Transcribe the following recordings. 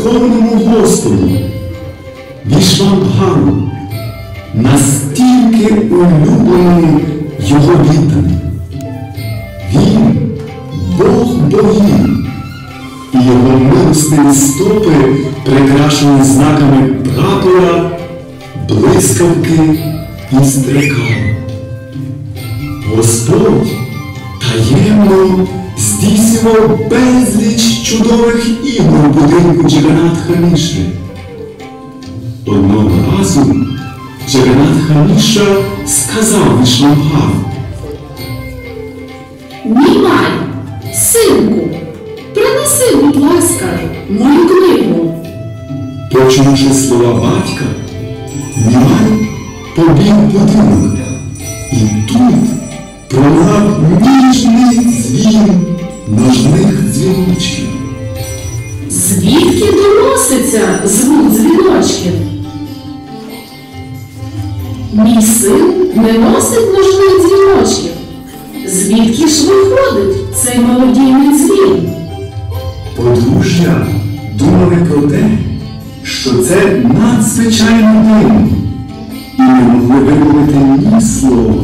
Верховному Господу, Вішвамбару, настільки улюбленому його відданим. Він – Бог богів, і його милостиві стопи прикрашені знаками прапора, блискавки і стрекала. Господь таємно здійснював безліч чудових ігор у будинку Джаганнатха-міші. Одного разу Джаганнатха-міша сказав Вішвамбару: «Німай, синку, принеси, будь ласка, мою книгу». Почувши слова батька, Німай побіг в будинок, і тут пролунав ніжний дзвін ножних дзвіночків. Звідки доноситься звук дзвіночків? Мій син не носить ножних дзвіночків. Звідки ж виходить цей мелодійний дзвін? Подружжя думали про те, що це надзвичайно дивно, і не могли вимовити ні слова.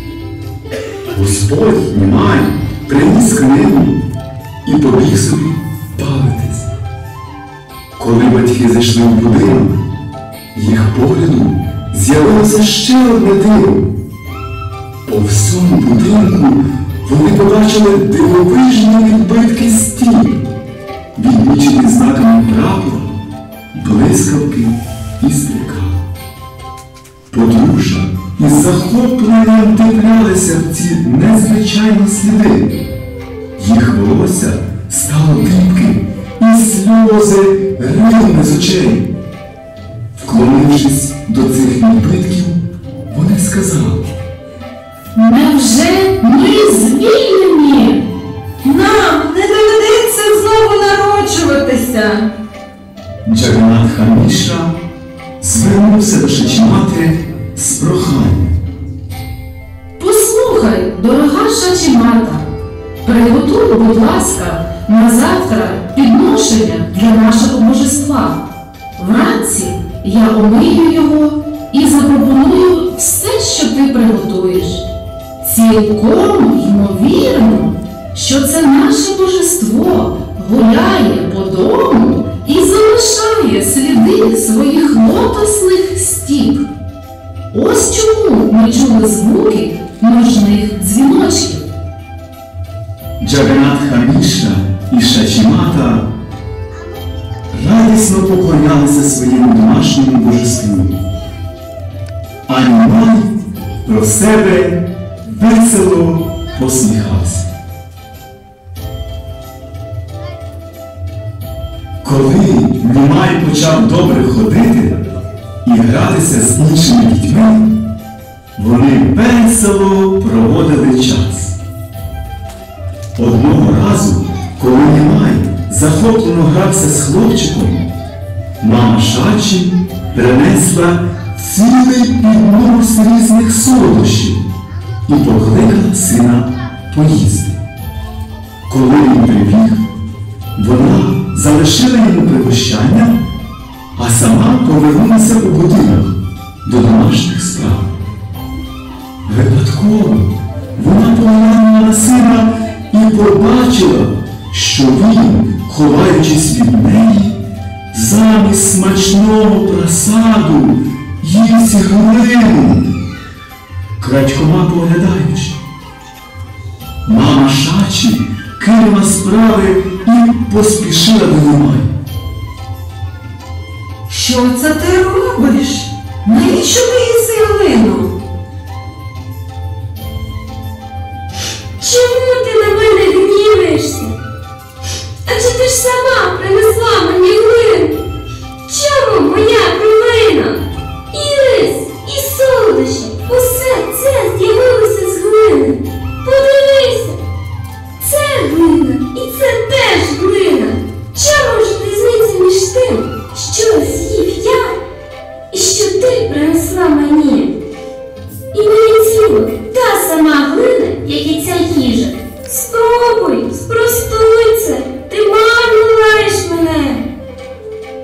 Господь Німай приніс книгу і побіг собі бавитись. Коли батьки зайшли в будинок, їх погляду з'явилося ще одне диво. По всьому будинку вони побачили дивовижні відбитки стін, відмічені знаками прапора, блискавки і стрікала. Подружжя із захопленням дивлялися в ці незвичайні сліди. Їх волосся стало липким, і сльози ринули з очей. Вклонившись до цих відбитків, вони сказали: «Невже ми звільнені? Нам не доведеться знову народжуватися». Джаганнатха-міша звернувся до Шачімати з проханням: Послухай, дорога Шачімата, приготуй, будь ласка, на завтра підношення для нашого божества. Вранці я омию його і запропоную все, що ти приготуєш. Цілком ймовірно, що це наше божество гуляє по дому і залишає сліди своїх лотосних стіп. Ось чому ми чули звуки ножних дзвіночків». Джаганнатха-міша і Шачімата радісно поклонялися своєму домашньому божеству. А Німай про себе весело посміхався. Коли Німай почав добре ходити і гратися з іншими дітьми, вони весело проводили час. Одного разу, коли Німай захоплено грався з хлопчиком, мама Шачі принесла цілий піднос різних солодощів і покликала сина поїсти. Коли він прибіг, вона залишила йому пригощання, а сама повернулася у будинок до домашніх справ. Випадково вона поглянула на сина і побачила, що він, ховаючись від неї, замість смачного просаду їсть глину, крадькома поглядаючи. Мама Шачі кинула справи і поспішила до Німая. «Що це ти робиш? Навіщо ти їси глину?» Чому ти на мене гніваєшся? Адже ти ж сама принесла мені глину. Чому моя провина? І рис, і солодощі, усе це з'явилося з глини. Подивися, це глина і це теж глина. Чому ж різниця між тим, що з'їв я і що ти принесла мені? І моє тіло та сама глина, як і ця їжа. Спробуй, спростуй це, ти марно лаєш мене.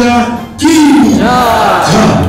їжаки. Так.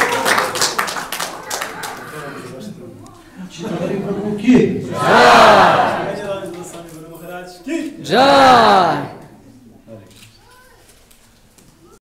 Руки.